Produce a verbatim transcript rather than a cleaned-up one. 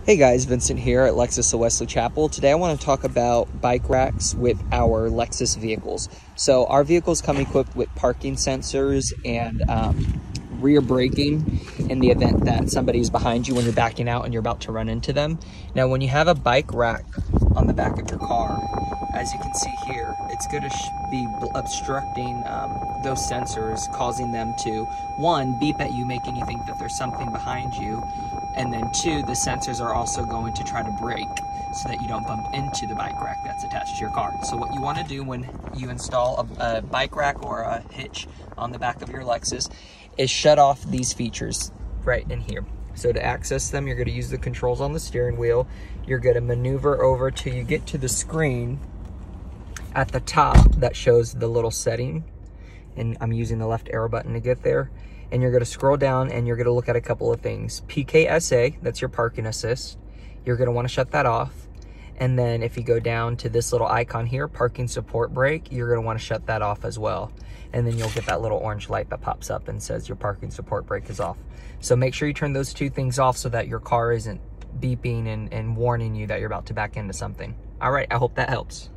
Hey guys, Vincent here at Lexus of Wesley Chapel. Today I want to talk about bike racks with our Lexus vehicles. So our vehicles come equipped with parking sensors and um, rear braking in the event that somebody's behind you when you're backing out and you're about to run into them. Now when you have a bike rack on the back of your car, as you can see here, it's going to be obstructing um, those sensors, causing them to, one, beep at you, making you think that there's something behind you, and then two, the sensors are also going to try to brake so that you don't bump into the bike rack that's attached to your car. So what you want to do when you install a, a bike rack or a hitch on the back of your Lexus is shut off these features right in here. So to access them, you're going to use the controls on the steering wheel. You're going to maneuver over till you get to the screen at the top that shows the little setting, and I'm using the left arrow button to get there. And you're going to scroll down and you're going to look at a couple of things. P K S A, that's your parking assist. You're going to want to shut that off. And then if you go down to this little icon here, parking support brake, you're going to want to shut that off as well. And then you'll get that little orange light that pops up and says your parking support brake is off. So make sure you turn those two things off so that your car isn't beeping and, and warning you that you're about to back into something. All right, I hope that helps.